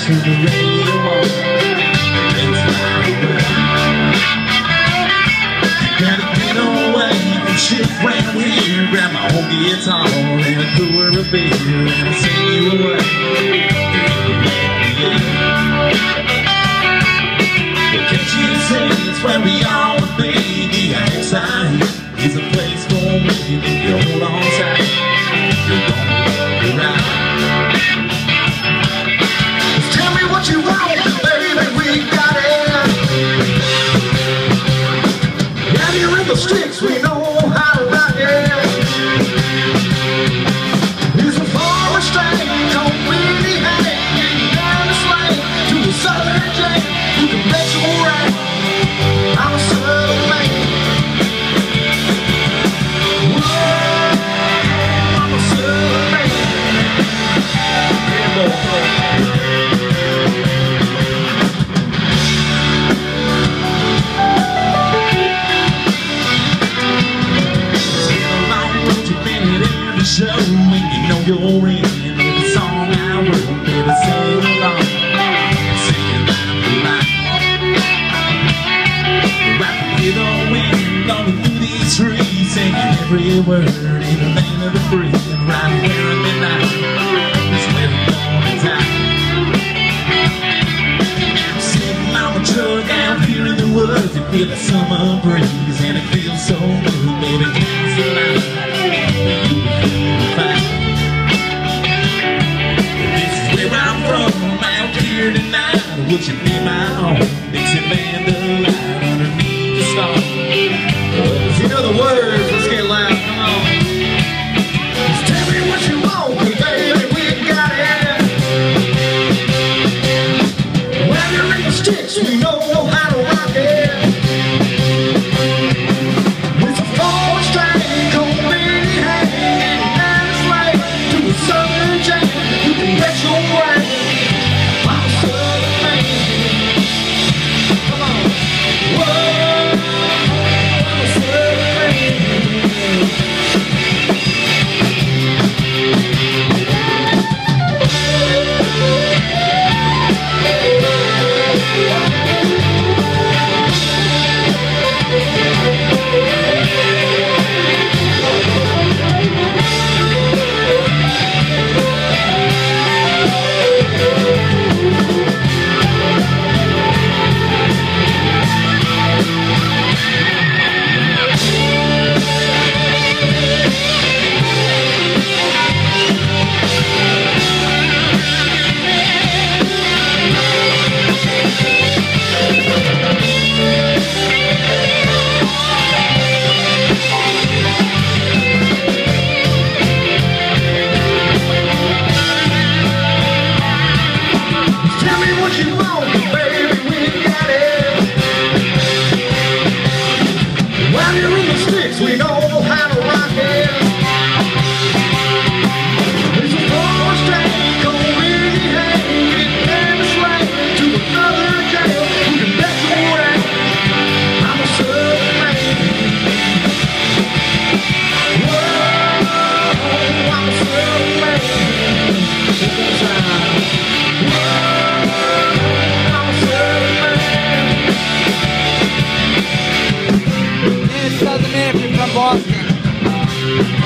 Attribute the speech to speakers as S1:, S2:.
S1: turn the radio on. It's my way. Gotta get away from shit around here. Grab my own guitar and a cooler of beer and sing you away. Well, can't you see it's where we all would be? The outside is a place for me. If you hold on tight, you're gonna love it right. Just tell me what you want, baby, we got it. Yeah, you're in the sticks, we know how to rock it. It's a forest train, don't really hang. Down the slide to the southern jack. You can bet you're right, I'm a southern man. Whoa, I'm a southern man. Yeah, boy. Show when you know you're in every song I wrote, baby, sing along, singing out the line. Rapping with the wind, blowing through these trees, singing every word in the land of the free. And right where I'm at now, is where I'm going down. I'm sitting on a truck out here in the woods, and feel the summer breeze, and it feels so good, baby, can't see life. Tonight, would you be my own Dixieland delight underneath the stars? If you know the words, let's get loud, come on. Just tell me what you want, baby, we got it. When you're in the sticks, we know how to rock it. It's a forest train, don't really hang. And it's right to the southern jack. You can bet your right. We know how to rock it. It's a forest train, don't really hang. And it's right to another jail. You can bet your right, I'm a southern man. Whoa, I'm a southern man. Whoa, I'm a southern man.
S2: Southern man from Boston.